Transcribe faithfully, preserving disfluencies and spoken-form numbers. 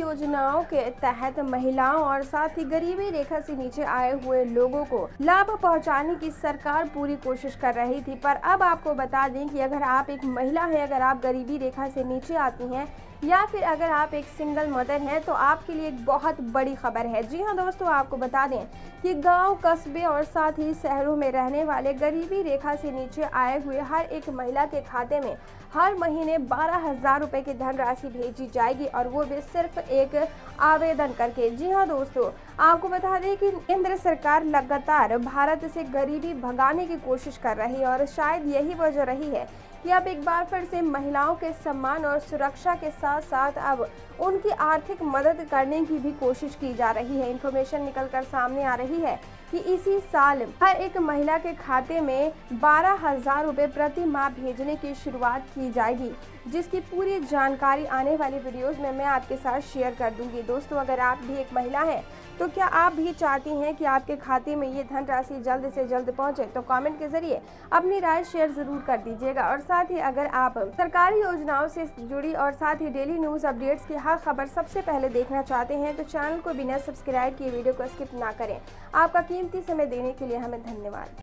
योजनाओं के तहत महिलाओं और साथ ही गरीबी रेखा से नीचे आए हुए लोगों को लाभ पहुंचाने की सरकार पूरी कोशिश कर रही थी। पर अब आपको बता दें कि अगर आप एक महिला हैं, अगर आप गरीबी रेखा से नीचे आती हैं या फिर अगर आप एक सिंगल मदर हैं तो आपके लिए एक बहुत बड़ी खबर है। जी हाँ दोस्तों, आपको बता दें कि गांव, कस्बे और साथ ही शहरों में रहने वाले गरीबी रेखा से नीचे आए हुए हर एक महिला के खाते में हर महीने बारह हजार रुपए की धनराशि भेजी जाएगी, और वो भी सिर्फ एक आवेदन करके। जी हाँ दोस्तों, आपको बता दें कि केंद्र सरकार लगातार भारत से गरीबी भगाने की कोशिश कर रही है, और शायद यही वजह रही है कि अब एक बार फिर से महिलाओं के सम्मान और सुरक्षा के साथ साथ अब उनकी आर्थिक मदद करने की भी कोशिश की जा रही है। इन्फॉर्मेशन निकलकर सामने आ रही है कि इसी साल हर एक महिला के खाते में बारह हजार रुपये प्रति माह भेजने की शुरुआत की जाएगी, जिसकी पूरी जानकारी आने वाली वीडियोस में मैं आपके साथ शेयर कर दूंगी। दोस्तों, अगर आप भी एक महिला हैं तो क्या आप भी चाहती हैं कि आपके खाते में ये धनराशि जल्द से जल्द पहुंचे, तो कमेंट के जरिए अपनी राय शेयर जरूर कर दीजिएगा। और साथ ही अगर आप सरकारी योजनाओं से जुड़ी और साथ ही डेली न्यूज अपडेट्स की हर खबर सबसे पहले देखना चाहते हैं तो चैनल को बिना सब्सक्राइब किए वीडियो को स्किप ना करें। आपका कीमती समय देने के लिए हमें धन्यवाद।